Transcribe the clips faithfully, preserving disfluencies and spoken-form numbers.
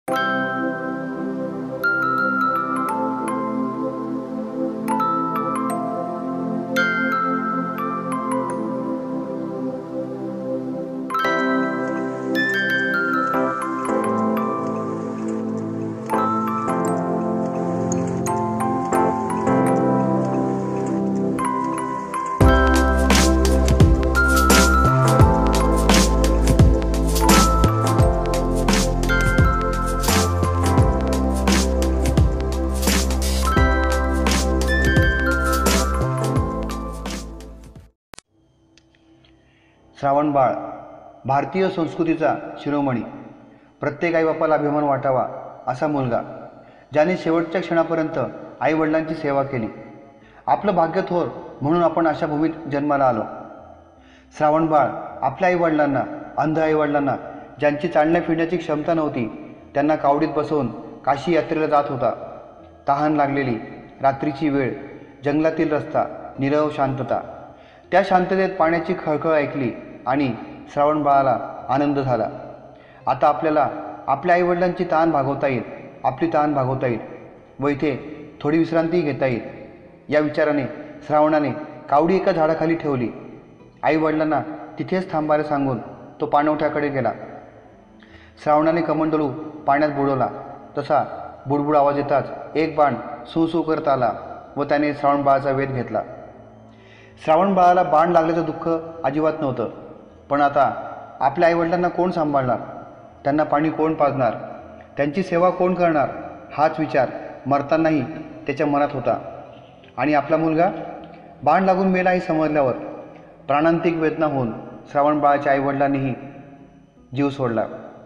श्रावणबाळ भारतीय संस्कृतीचा शिरोमणी, प्रत्येक आईबापाला अभिमान वाटावा असा मुलगा, ज्याने शेवटच्या क्षणापर्यंत आईवडिलांची सेवा केली. आपलं भाग्य थोर म्हणून आपण अशा भूमीत जन्माला आलो. श्रावणबाळ आपल्या आईवडिलांना, अंध आईवडिलांना, ज्यांची चालण्या फिरण्याची क्षमता नव्हती, त्यांना कावडीत बसवून काशी यात्रेला जात होता. तहान लागलेली, रात्रीची वेळ, जंगलातील रस्ता, नीरव शांतता. त्या शांततेत पाण्याची खळखळ ऐकली आणि श्रावणबाळाला आनंद झाला. आता आपल्याला आपल्या आईवडिलांची तहान भागवता येईल, आपली तहान भागवता येईल व इथे थोडी विश्रांती घेता येईल. या विचाराने श्रावणाने कावडी एका झाडाखाली ठेवली. आईवडिलांना तिथेच थांबायला सांगून तो पाणवठ्याकडे गेला. श्रावणाने कमंडलू पाण्यात बुडवला. तसा बुडबुड आवाज येताच एक बाण सू सू करत आला व त्याने श्रावणबाळाचा वेध घेतला. श्रावणबाळाला बाण लागल्याचं दुःख अजिबात नव्हतं. पण आता आपल्या आईवडिलांना कोण सांभाळणार, त्यांना पाणी कोण पाजणार, त्यांची सेवा कोण करणार, हाच विचार मरतानाही त्याच्या मनात होता. आणि आपला मुलगा बाण लागून मेला हे समजल्यावर प्राणांतिक वेदना होऊन श्रावणबाळाच्या आईवडिलांनीही जीव सोडला.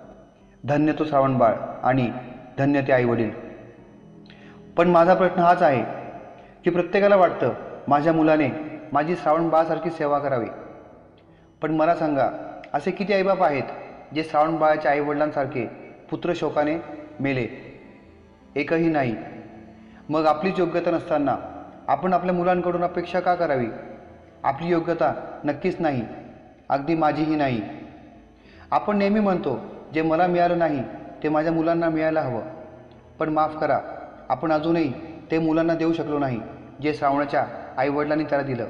धन्य तो श्रावणबाळ आणि धन्य ते आईवडील. पण माझा प्रश्न हाच आहे की प्रत्येकाला वाटतं माझ्या मुलाने माझी श्रावणबाळासारखी सेवा करावी. पण मला सांगा, असे किती आईबाप आहेत जे श्रावणबाळाच्या आईवडिलांसारखे पुत्रशोकाने मेले? एकही नाही. मग आपलीच योग्यता नसताना आपण आपल्या मुलांकडून अपेक्षा का करावी? आपली योग्यता नक्कीच नाही, अगदी माझीही नाही. आपण नेहमी म्हणतो जे मला मिळालं नाही ते माझ्या मुलांना मिळायला हवं. पण माफ करा, आपण अजूनही ते मुलांना देऊ शकलो नाही जे श्रावणाच्या आईवडिलांनी त्याला दिलं.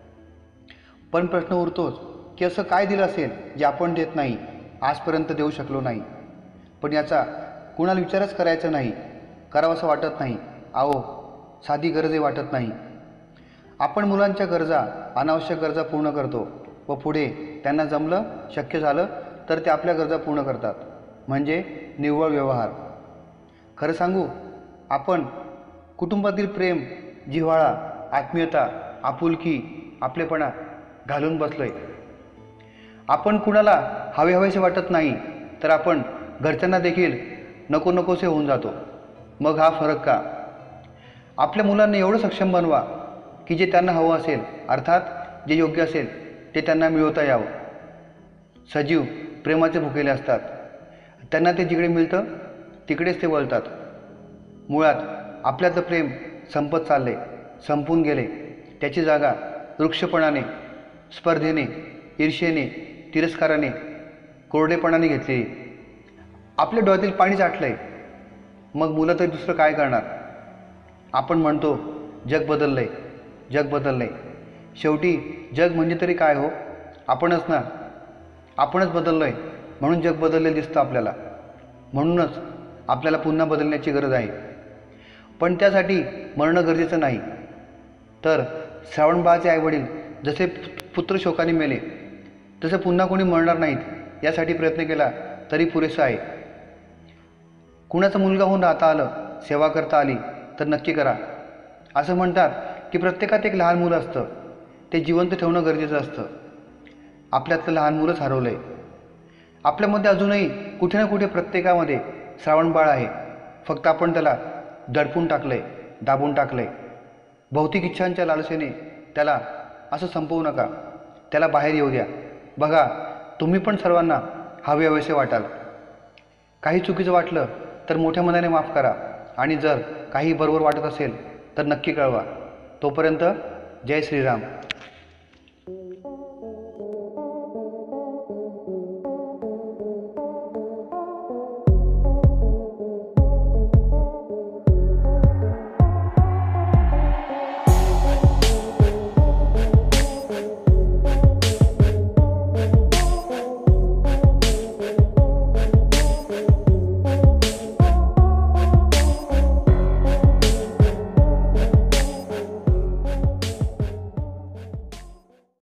पण प्रश्न उरतोच की असं काय दिलं असेल जे आपण देत नाही, आजपर्यंत देऊ शकलो नाही. पण याचा कुणाला विचारच करायचा नाही, करावंसं वाटत नाही. आओ, साधी गरजही वाटत नाही. आपण मुलांच्या गरजा, अनावश्यक गरजा पूर्ण करतो व पुढे त्यांना जमलं, शक्य झालं तर ते आपल्या गरजा पूर्ण करतात. म्हणजे निव्वळ व्यवहार. खरं सांगू, आपण कुटुंबातील प्रेम, जिव्हाळा, आत्मीयता, आपुलकी, आपलेपणा घालून बसलोय. आपण कुणाला हवे हवेसे वाटत नाही तर आपण घरच्यांना देखील नको नकोसे होऊन जातो. मग हा फरक का? आपल्या मुलांना एवढं सक्षम बनवा की जे त्यांना हवं असेल, अर्थात जे योग्य असेल ते त्यांना मिळवता यावं. सजीव प्रेमाचे भुकेले असतात. त्यांना ते जिकडे मिळतं तिकडेच ते वळतात. मुळात आपल्यातलं प्रेम संपत चालले, संपून गेले. त्याची जागा वृक्षपणाने, स्पर्धेने, ईर्ष्येने, तिरस्काराने, कोरडेपणाने घेतली. आपल्या डोळ्यातील पाणीच आटलंय. मग मुलं तरी दुसरं काय करणार? आपण म्हणतो जग बदललंय, जग बदललंय. शेवटी जग म्हणजे तरी काय हो? आपणच ना. आपणच बदललोय म्हणून जग बदललेलं दिसतं आपल्याला. म्हणूनच आपल्याला पुन्हा बदलण्याची गरज आहे. पण त्यासाठी मरणं गरजेचं नाही. तर श्रावणबाळाचे आईवडील जसे पुत्रशोकाने मेले तसे पुन्हा कोणी मरणार नाहीत यासाठी प्रयत्न केला तरी पुरेसं आहे. कुणाचा मुलगा होऊन राहता आलं, सेवा करता आली तर नक्की करा. असं म्हणतात की प्रत्येकात एक लहान मुलं असतं, ते जिवंत ठेवणं गरजेचं असतं. आपल्यातलं लहान मुलंच हरवलं आहे. आपल्यामध्ये अजूनही कुठे ना कुठे प्रत्येकामध्ये श्रावणबाळ आहे. फक्त आपण त्याला दडपून टाकलं आहे, दाबून टाकलं आहे. भौतिक इच्छांच्या लालसेने त्याला असं संपवू नका. त्याला बाहेर येऊ द्या. बघा, तुम्ही पण सर्वांना हवे हवेसे वाटाल. काही चुकीचं वाटलं तर मोठ्या मनाने माफ करा आणि जर काही बरोबर वाटत असेल तर नक्की कळवा. तोपर्यंत जय श्रीराम.